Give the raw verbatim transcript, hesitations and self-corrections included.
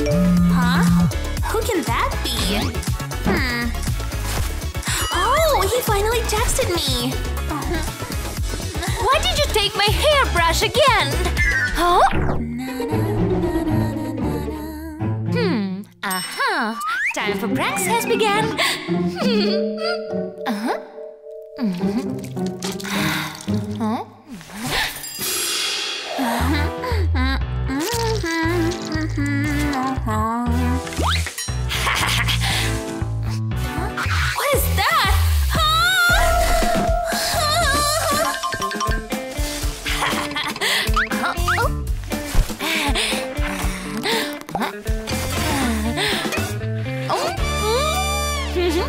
Huh? Who can that be? Hmm. Oh, he finally texted me. Why did you take my hairbrush again? Huh? Hmm. Aha. Time for pranks has begun. uh-huh. Mm-hmm. Huh?